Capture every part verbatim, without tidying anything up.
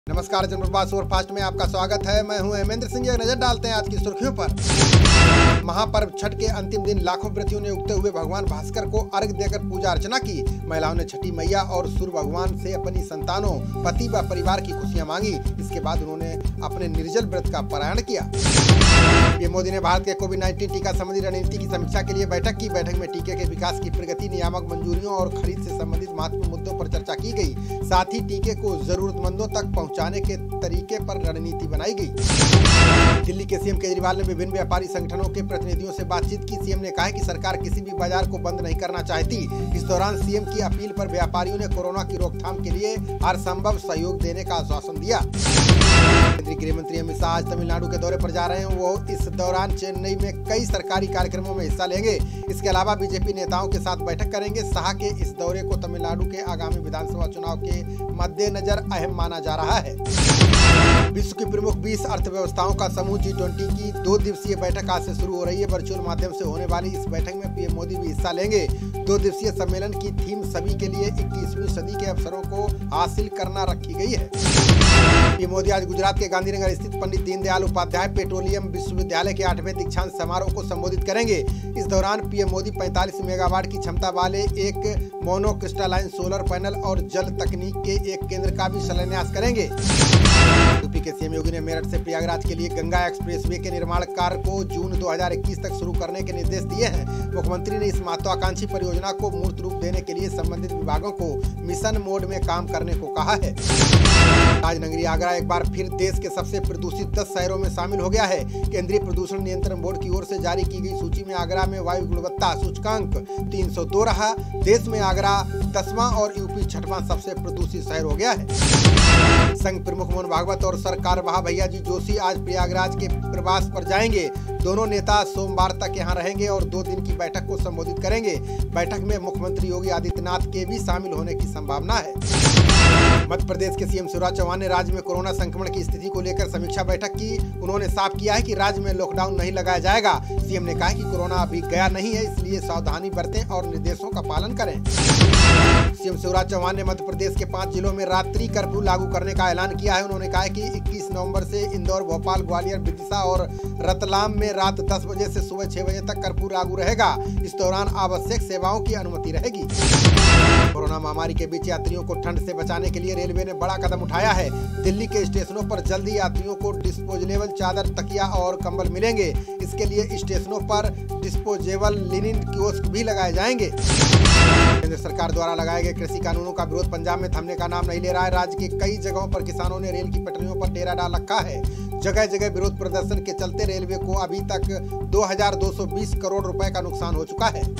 नमस्कार, जनप्रवाद सुपरफास्ट में आपका स्वागत है। मैं हूं हेमेंद्र सिंह। एक नजर डालते हैं आज की सुर्खियों पर। महापर्व छठ के अंतिम दिन लाखों व्रतियों ने उगते हुए भगवान भास्कर को अर्घ्य देकर पूजा अर्चना की। महिलाओं ने छठी मैया और सूर्य भगवान से अपनी संतानों, पति व परिवार की खुशियां मांगी। इसके बाद उन्होंने अपने निर्जल व्रत का पारायण किया। पीएम मोदी ने भारत के कोविड नाइन्टीन टीका संबंधी रणनीति की समीक्षा के लिए बैठक की। बैठक में टीके के विकास की प्रगति, नियामक मंजूरियों और खरीद से संबंधित महत्वपूर्ण मुद्दों पर चर्चा की गई। साथ ही टीके को जरूरतमंदों तक पहुंचाने के तरीके पर रणनीति बनाई गई। दिल्ली के सीएम केजरीवाल ने विभिन्न व्यापारी संगठनों के प्रतिनिधियों से बातचीत की। सीएम ने कहा कि सरकार किसी भी बाजार को बंद नहीं करना चाहती। इस दौरान सीएम की अपील पर व्यापारियों ने कोरोना की रोकथाम के लिए हर संभव सहयोग देने का आश्वासन दिया। केंद्रीय गृह मंत्री अमित शाह आज तमिलनाडु के दौरे पर जा रहे हैं। वो इस दौरान चेन्नई में कई सरकारी कार्यक्रमों में हिस्सा लेंगे। इसके अलावा बीजेपी नेताओं के साथ बैठक करेंगे। शाह के इस दौरे को तमिलनाडु के आगामी विधानसभा चुनाव के मद्देनजर अहम माना जा रहा है। विश्व की प्रमुख बीस अर्थव्यवस्थाओं का समूह जी ट्वेंटी की दो दिवसीय बैठक आज से शुरू हो रही है। वर्चुअल माध्यम से होने वाली इस बैठक में पीएम मोदी भी हिस्सा लेंगे। दो दिवसीय सम्मेलन की थीम सभी के लिए इक्कीसवीं सदी के अवसरों को हासिल करना रखी गई है। पीएम मोदी आज गुजरात के गांधीनगर स्थित पंडित दीनदयाल उपाध्याय पेट्रोलियम विश्वविद्यालय के आठवें दीक्षांत समारोह को संबोधित करेंगे। इस दौरान पीएम मोदी पैंतालीस मेगावाट की क्षमता वाले एक मोनोक्रिस्टलाइन सोलर पैनल और जल तकनीक के एक केंद्र का भी शिलान्यास करेंगे। यूपी के सीएम योगी ने मेरठ से प्रयागराज के लिए गंगा एक्सप्रेसवे के निर्माण कार्य को जून दो हज़ार इक्कीस तक शुरू करने के निर्देश दिए हैं। मुख्यमंत्री ने इस महत्वाकांक्षी परियोजना को मूर्त रूप देने के लिए संबंधित विभागों को मिशन मोड में काम करने को कहा है। राजनगरी आगरा एक बार फिर देश के सबसे प्रदूषित दस शहरों में शामिल हो गया है। केंद्रीय प्रदूषण नियंत्रण बोर्ड की ओर से जारी की गई सूची में आगरा में वायु गुणवत्ता सूचकांक तीन सौ दो रहा। देश में आगरा दसवां और यूपी छठवां सबसे प्रदूषित शहर हो गया है। संघ प्रमुख मोहन भागवत और सरकार वहा भैया जी जोशी आज प्रयागराज के प्रवास पर जाएंगे। दोनों नेता सोमवार तक यहां रहेंगे और दो दिन की बैठक को संबोधित करेंगे। बैठक में मुख्यमंत्री योगी आदित्यनाथ के भी शामिल होने की संभावना है। मध्य प्रदेश के सीएम शिवराज चौहान ने राज्य में कोरोना संक्रमण की स्थिति को लेकर समीक्षा बैठक की। उन्होंने साफ किया है कि राज्य में लॉकडाउन नहीं लगाया जाएगा। सीएम ने कहा कि कोरोना अभी गया नहीं है, इसलिए सावधानी बरतें और निर्देशों का पालन करें। सीएम शिवराज चौहान ने मध्य प्रदेश के पांच जिलों में रात्रि कर्फ्यू लागू करने का ऐलान किया है। उन्होंने कहा कि इक्कीस नवंबर से इंदौर, भोपाल, ग्वालियर, विदिशा और रतलाम में रात दस बजे से सुबह छह बजे तक कर्फ्यू लागू रहेगा। इस दौरान आवश्यक सेवाओं की अनुमति रहेगी। कोरोना महामारी के बीच यात्रियों को ठंड से बचाने के लिए रेलवे ने बड़ा कदम उठाया है। दिल्ली के स्टेशनों पर जल्दी यात्रियों को डिस्पोजेबल चादर, तकिया और कंबल मिलेंगे। इसके लिए स्टेशनों पर डिस्पोजेबल लिनिन कियोस्क भी लगाए जाएंगे। केंद्र सरकार द्वारा लगाए गए कृषि कानूनों का विरोध पंजाब में थमने का नाम नहीं ले रहा है। राज्य के कई जगहों पर किसानों ने रेल की पटरियों पर डेरा डाल रखा है। जगह जगह विरोध प्रदर्शन के चलते रेलवे को अभी तक दो हज़ार दो सौ बीस करोड़ रुपए का नुकसान हो चुका है।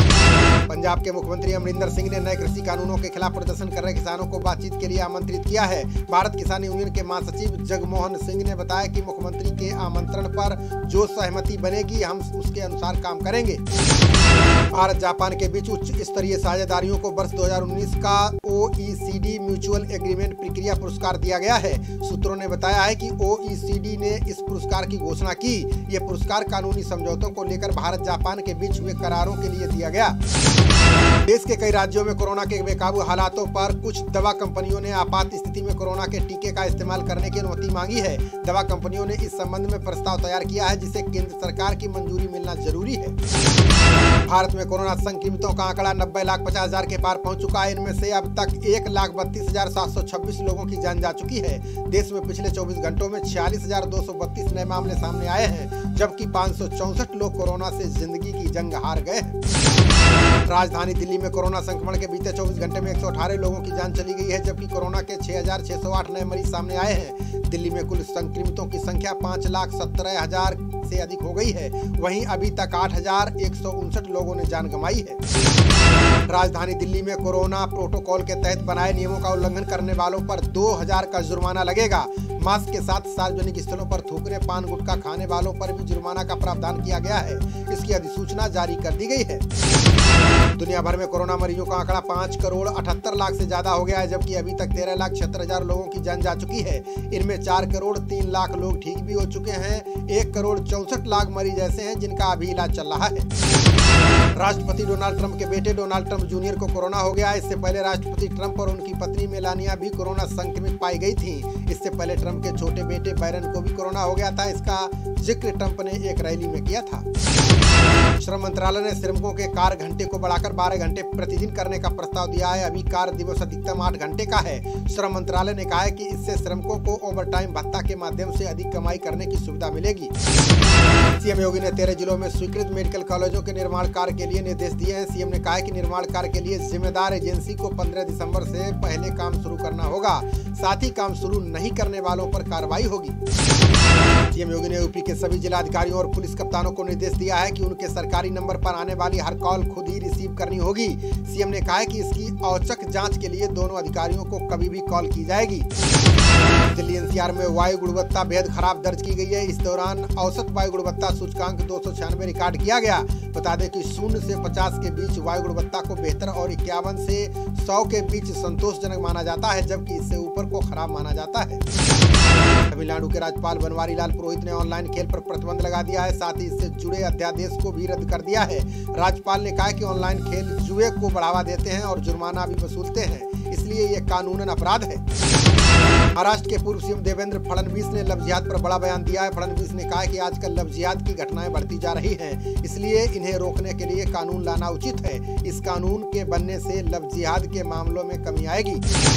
पंजाब के मुख्यमंत्री अमरिंदर सिंह ने नए कृषि कानूनों के खिलाफ प्रदर्शन कर रहे किसानों को बातचीत के लिए आमंत्रित किया है। भारत किसान यूनियन के महासचिव जगमोहन सिंह ने बताया कि मुख्यमंत्री के आमंत्रण पर जो सहमति बनेगी हम उसके अनुसार काम करेंगे। भारत जापान के बीच उच्च स्तरीय साझेदारियों को वर्ष दो हज़ार उन्नीस का ओईसीडी म्यूचुअल एग्रीमेंट प्रक्रिया पुरस्कार दिया गया है। सूत्रों ने बताया है कि ओईसीडी ने इस पुरस्कार की घोषणा की। यह पुरस्कार कानूनी समझौतों को लेकर भारत जापान के बीच हुए करारों के लिए दिया गया। देश के कई राज्यों में कोरोना के बेकाबू हालातों पर कुछ दवा कंपनियों ने आपात स्थिति में कोरोना के टीके का इस्तेमाल करने की अनुमति मांगी है। दवा कंपनियों ने इस संबंध में प्रस्ताव तैयार किया है, जिसे केंद्र सरकार की मंजूरी मिलना जरूरी है। भारत में कोरोना संक्रमितों का आंकड़ा नब्बे लाख पचास हजार के पार पहुंच चुका है। इनमें से अब तक एक लाख बत्तीस हजार सात सौ छब्बीस लोगों की जान जा चुकी है। देश में पिछले चौबीस घंटों में छियालीस हजार दो सौ बत्तीस नए मामले सामने आए हैं, जबकि पाँच सौ चौसठ लोग कोरोना से जिंदगी की जंग हार गए हैं। राजधानी दिल्ली में कोरोना संक्रमण के बीते चौबीस घंटे में एक सौ अठारह लोगों की जान चली गई है, जबकि कोरोना के छह हजार छह सौ आठ नए मरीज सामने आए हैं। दिल्ली में कुल संक्रमितों की संख्या पाँच लाख सत्रह हजार से अधिक हो गई है। वहीं अभी तक आठ हजार एक सौ उनसठ लोगों ने जान गंवाई है। राजधानी दिल्ली में कोरोना प्रोटोकॉल के तहत बनाए नियमों का उल्लंघन करने वालों पर दो हज़ार का जुर्माना लगेगा। मास्क के साथ सार्वजनिक स्थलों पर थूकने, पान गुटखा खाने वालों पर भी जुर्माना का प्रावधान किया गया है। इसकी अधिसूचना जारी कर दी गई है। दुनिया भर में कोरोना मरीजों का आंकड़ा पाँच करोड़ अठहत्तर लाख से ज्यादा हो गया है, जबकि अभी तक तेरह लाख छिहत्तर हजार लोगों की जान जा चुकी है। इनमें चार करोड़ तीन लाख लोग ठीक भी हो चुके हैं। एक करोड़ चौसठ लाख मरीज ऐसे हैं जिनका अभी इलाज चल रहा है। राष्ट्रपति डोनाल्ड ट्रंप के बेटे डोनाल्ड ट्रंप जूनियर को कोरोना हो गया। इससे पहले राष्ट्रपति ट्रंप और उनकी पत्नी मेलानिया भी कोरोना संक्रमित पाई गई थी। इससे पहले ट्रंप के छोटे बेटे बैरन को भी कोरोना हो गया था। इसका जिक्र ट्रंप ने एक रैली में किया था। श्रम मंत्रालय ने श्रमिकों के कार्य घंटे को बढ़ाकर बारह घंटे प्रतिदिन करने का प्रस्ताव दिया है। अभी कार्य दिवस अधिकतम आठ घंटे का है। श्रम मंत्रालय ने कहा है कि इससे श्रमिकों को ओवरटाइम भत्ता के माध्यम से अधिक कमाई करने की सुविधा मिलेगी। सीएम योगी ने तेरह जिलों में स्वीकृत मेडिकल कॉलेजों के निर्माण कार्य के लिए निर्देश दिए हैं। सीएम ने कहा है कि निर्माण कार्य के लिए जिम्मेदार एजेंसी को पंद्रह दिसंबर से पहले काम शुरू करना होगा। साथ ही काम शुरू नहीं करने वालों पर कार्रवाई होगी। सीएम योगी ने यूपी के सभी जिलाधिकारियों और पुलिस कप्तानों को निर्देश दिया है कि उनके सरकारी नंबर पर आने वाली हर कॉल खुद ही रिसीव करनी होगी। सीएम ने कहा है कि इसकी औचक जांच के लिए दोनों अधिकारियों को कभी भी कॉल की जाएगी। दिल्ली एनसीआर में वायु गुणवत्ता बेहद खराब दर्ज की गई है। इस दौरान औसत वायु गुणवत्ता सूचकांक दो सौ छियानवे रिकॉर्ड किया गया। बता दें कि शून्य से पचास के बीच वायु गुणवत्ता को बेहतर और इक्यावन से सौ के बीच संतोषजनक माना जाता है, जबकि इससे ऊपर को खराब माना जाता है। तमिलनाडु के राज्यपाल बनवारी लाल पुरोहित ने ऑनलाइन खेल पर प्रतिबंध लगा दिया है। साथ ही इससे जुड़े अध्यादेश को भी रद्द कर दिया है। राज्यपाल ने कहा कि ऑनलाइन खेल जुए को बढ़ावा देते हैं और जुर्माना भी वसूलते हैं, इसलिए ये कानूनन अपराध है। महाराष्ट्र के पूर्व सीएम देवेंद्र फडणवीस ने लव जिहाद पर बड़ा बयान दिया है। फडणवीस ने कहा कि आजकल लव जिहाद की घटनाएं बढ़ती जा रही हैं, इसलिए इन्हें रोकने के लिए कानून लाना उचित है। इस कानून के बनने से लव जिहाद के मामलों में कमी आएगी।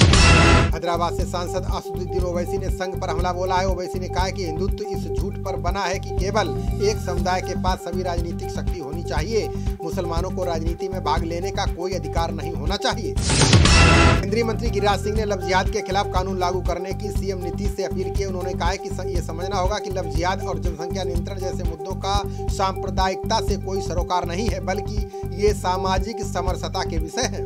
हैदराबाद से सांसद असदुद्दीन ओवैसी ने संघ पर हमला बोला है। ओवैसी ने कहा कि हिंदुत्व इस झूठ पर बना है कि केवल एक समुदाय के पास सभी राजनीतिक शक्ति होनी चाहिए। मुसलमानों को राजनीति में भाग लेने का कोई अधिकार नहीं होना चाहिए। केंद्रीय मंत्री गिरिराज सिंह ने लव जिहाद के खिलाफ कानून लागू करने की सीएम नीतीश से अपील की। उन्होंने कहा कि ये समझना होगा कि लव जिहाद और जनसंख्या नियंत्रण जैसे मुद्दों का सांप्रदायिकता से कोई सरोकार नहीं है, बल्कि ये सामाजिक समरसता के विषय है।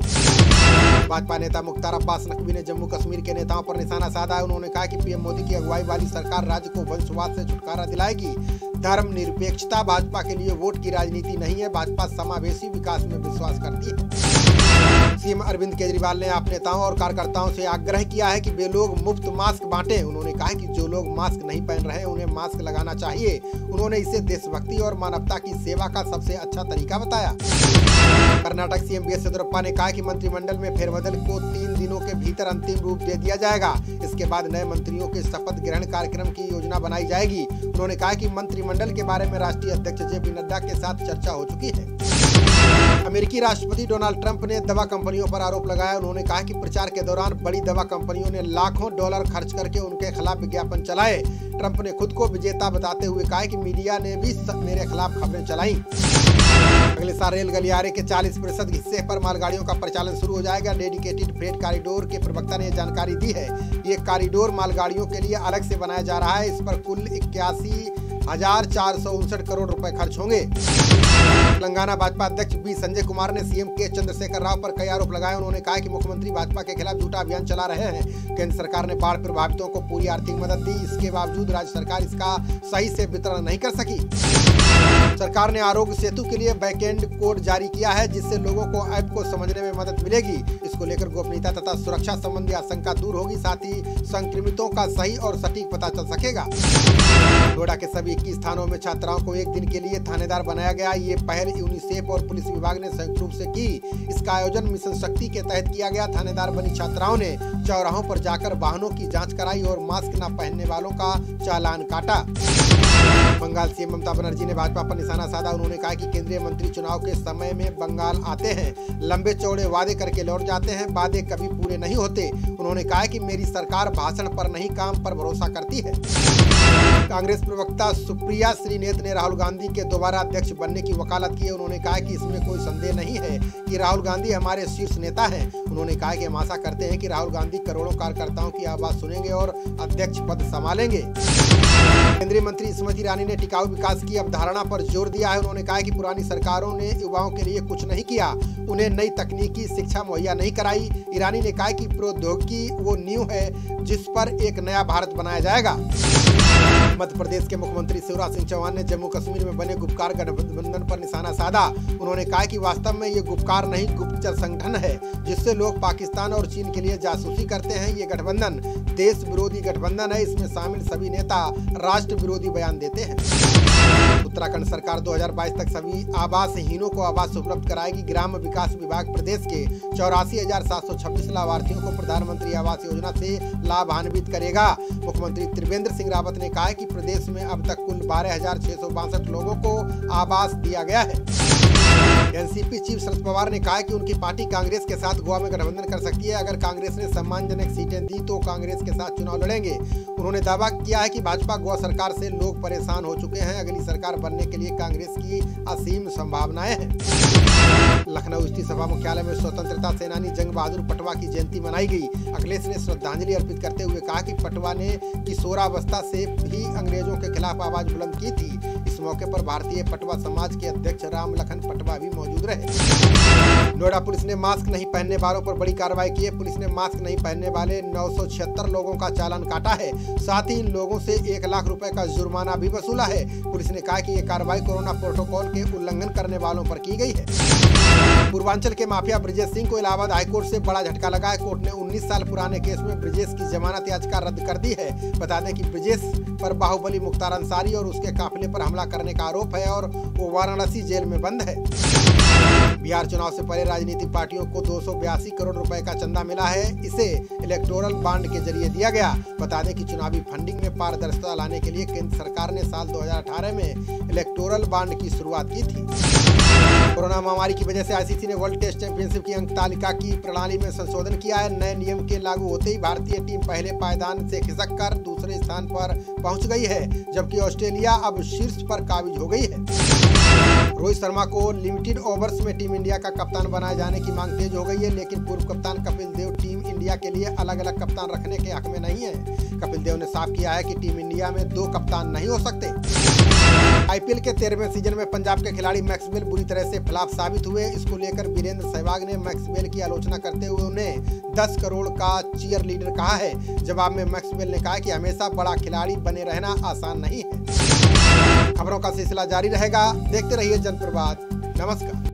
भाजपा नेता मुख्तार अब्बास नकवी ने जम्मू कश्मीर के नेताओं पर निशाना साधा है। उन्होंने कहा कि पीएम मोदी की अगुवाई वाली सरकार राज्य को वंशवाद से छुटकारा दिलाएगी। धर्मनिरपेक्षता भाजपा के लिए वोट की राजनीति नहीं है। भाजपा समावेशी विकास में विश्वास करती है। सीएम अरविंद केजरीवाल ने आप नेताओं और कार्यकर्ताओं से आग्रह किया है कि वे लोग मुफ्त मास्क बांटें। उन्होंने कहा कि जो लोग मास्क नहीं पहन रहे हैं उन्हें मास्क लगाना चाहिए। उन्होंने इसे देशभक्ति और मानवता की सेवा का सबसे अच्छा तरीका बताया। Karnataka CM B S Yediyurappa ने कहा कि मंत्रिमंडल में फेरबदल को तीन दिनों के भीतर अंतिम रूप दे दिया जाएगा। इसके बाद नए मंत्रियों के शपथ ग्रहण कार्यक्रम की योजना बनाई जाएगी। उन्होंने कहा कि मंत्रिमंडल के बारे में राष्ट्रीय अध्यक्ष जे पी नड्डा के साथ चर्चा हो चुकी है। अमेरिकी राष्ट्रपति डोनाल्ड ट्रंप ने दवा कंपनियों पर आरोप लगाया। उन्होंने कहा कि प्रचार के दौरान बड़ी दवा कंपनियों ने लाखों डॉलर खर्च करके उनके खिलाफ विज्ञापन चलाए। ट्रंप ने खुद को विजेता बताते हुए कहा कि मीडिया ने भी मेरे खिलाफ खबरें चलाई। अगले साल रेल गलियारे के चालीस प्रतिशत हिस्से पर मालगाड़ियों का परिचालन शुरू हो जाएगा। डेडिकेटेड फ्रेट कॉरिडोर के प्रवक्ता ने जानकारी दी है। ये कॉरिडोर मालगाड़ियों के लिए अलग से बनाया जा रहा है। इस पर कुल इक्यासी हजार चार सौ उनसठ करोड़ रुपए खर्च होंगे। तेलंगाना भाजपा अध्यक्ष बी संजय कुमार ने सीएम के चंद्रशेखर राव पर कई आरोप लगाए। उन्होंने कहा कि मुख्यमंत्री भाजपा के खिलाफ झूठा अभियान चला रहे हैं। केंद्र सरकार ने बाढ़ प्रभावितों को पूरी आर्थिक मदद दी, इसके बावजूद राज्य सरकार इसका सही से वितरण नहीं कर सकी। सरकार ने आरोग्य सेतु के लिए बैकएंड कोड जारी किया है, जिससे लोगों को ऐप को समझने में मदद मिलेगी। इसको लेकर गोपनीयता तथा सुरक्षा संबंधी आशंका दूर होगी। साथ ही संक्रमितों का सही और सटीक पता चल सकेगा। नोएडा के सभी इक्कीस थानों में छात्राओं को एक दिन के लिए थानेदार बनाया गया। ये पहल यूनिसेफ और पुलिस विभाग ने संयुक्त रूप से की। इसका आयोजन मिशन शक्ति के तहत किया गया। थानेदार बनी छात्राओं ने चौराहों पर जाकर वाहनों की जांच कराई और मास्क न पहनने वालों का चालान काटा। बंगाल सीएम ममता बनर्जी ने भाजपा पर निशाना साधा। उन्होंने कहा कि केंद्रीय मंत्री चुनाव के समय में बंगाल आते हैं, लंबे चौड़े वादे करके लौट जाते हैं, वादे कभी पूरे नहीं होते। उन्होंने कहा कि मेरी सरकार भाषण पर नहीं काम पर भरोसा करती है। कांग्रेस प्रवक्ता सुप्रिया श्रीनेत ने राहुल गांधी के दोबारा अध्यक्ष बनने की वकालत की है। उन्होंने कहा कि इसमें कोई संदेह नहीं है कि राहुल गांधी हमारे शीर्ष नेता हैं। उन्होंने कहा कि हम आशा करते हैं कि राहुल गांधी करोड़ों कार्यकर्ताओं की आवाज सुनेंगे और अध्यक्ष पद संभालेंगे। केंद्रीय मंत्री स्मृति ईरानी ने टिकाऊ विकास की अवधारणा पर जोर दिया है। उन्होंने कहा कि पुरानी सरकारों ने युवाओं के लिए कुछ नहीं किया, उन्हें नई तकनीकी शिक्षा मुहैया नहीं कराई। ईरानी ने कहा कि प्रौद्योगिकी वो नींव है जिस पर एक नया भारत बनाया जाएगा। मध्य प्रदेश के मुख्यमंत्री शिवराज सिंह चौहान ने जम्मू कश्मीर में बने गुपकार गठबंधन पर निशाना साधा। उन्होंने कहा कि वास्तव में ये गुपकार नहीं गुप्तचर संगठन है, जिससे लोग पाकिस्तान और चीन के लिए जासूसी करते हैं। ये गठबंधन देश विरोधी गठबंधन है। इसमें शामिल सभी नेता राष्ट्र विरोधी बयान देते हैं। उत्तराखंड सरकार दो हज़ार बाईस तक सभी आवासहीनों को आवास उपलब्ध कराएगी। ग्राम विकास विभाग प्रदेश के चौरासी हजार सात सौ छब्बीस लाभार्थियों को प्रधानमंत्री आवास योजना से लाभान्वित करेगा। मुख्यमंत्री त्रिवेंद्र सिंह रावत ने कहा है कि प्रदेश में अब तक कुल बारह हजार छह सौ बासठ लोगों को आवास दिया गया है। एनसीपी चीफ शरद पवार ने कहा है कि उनकी पार्टी कांग्रेस के साथ गोवा में गठबंधन कर सकती है। अगर कांग्रेस ने सम्मानजनक सीटें दी तो कांग्रेस के साथ चुनाव लड़ेंगे। उन्होंने दावा किया है कि भाजपा गोवा सरकार से लोग परेशान हो चुके हैं। अगली सरकार बनने के लिए कांग्रेस की असीम संभावनाएं हैं। लखनऊ स्थित सभा मुख्यालय में स्वतंत्रता सेनानी जंग बहादुर पटवा की जयंती मनाई गई। अखिलेश ने श्रद्धांजलि अर्पित करते हुए कहा कि पटवा ने किशोरावस्था से भी अंग्रेजों के खिलाफ आवाज बुलंद की थी। इस मौके पर भारतीय पटवा समाज के अध्यक्ष राम लखन पटवा भी मौजूद रहे। नोएडा पुलिस ने मास्क नहीं पहनने वालों पर बड़ी कार्रवाई की है। पुलिस ने मास्क नहीं पहनने वाले नौ सौ छिहत्तर लोगों का चालान काटा है। साथ ही इन लोगों से एक लाख रुपए का जुर्माना भी वसूला है। पुलिस ने कहा कि ये कार्रवाई कोरोना प्रोटोकॉल के उल्लंघन करने वालों पर की गई है। पूर्वांचल के माफिया ब्रजेश सिंह को इलाहाबाद हाईकोर्ट से बड़ा झटका लगा है। कोर्ट ने उन्नीस साल पुराने केस में ब्रजेश की जमानत याचिका रद्द कर दी है। बता दें कि ब्रजेश पर बाहुबली मुख्तार अंसारी और उसके काफिले पर हमला करने का आरोप है और वो वाराणसी जेल में बंद है। बिहार चुनाव से पहले राजनीतिक पार्टियों को दो सौ बयासी करोड़ रुपए का चंदा मिला है। इसे इलेक्टोरल बॉन्ड के जरिए दिया गया। बता दें कि चुनावी फंडिंग में पारदर्शिता लाने के लिए केंद्र सरकार ने साल दो हज़ार अठारह में इलेक्टोरल बॉन्ड की शुरुआत की थी। कोरोना महामारी की वजह से आईसीसी ने वर्ल्ड टेस्ट चैंपियनशिप की अंक तालिका की प्रणाली में संशोधन किया है। नए नियम के लागू होते ही भारतीय टीम पहले पायदान से खिसक कर दूसरे स्थान पर पहुंच गई है, जबकि ऑस्ट्रेलिया अब शीर्ष पर काबिज हो गई है। रोहित शर्मा को लिमिटेड ओवर्स में टीम इंडिया का कप्तान बनाए जाने की मांग तेज हो गई है, लेकिन पूर्व कप्तान कपिल देव टीम इंडिया के लिए अलग अलग कप्तान रखने के हक में नहीं है। कपिल देव ने साफ किया है कि टीम इंडिया में दो कप्तान नहीं हो सकते। आईपीएल के तेरहवें सीजन में पंजाब के खिलाड़ी मैक्सवेल बुरी तरह से फ्लॉप साबित हुए। इसको लेकर वीरेंद्र सहवाग ने मैक्सवेल की आलोचना करते हुए उन्हें दस करोड़ का चीयर लीडर कहा है। जवाब में मैक्सवेल ने कहा कि हमेशा बड़ा खिलाड़ी बने रहना आसान नहीं है। खबरों का सिलसिला जारी रहेगा। देखते रहिए जनप्रवाद। नमस्कार।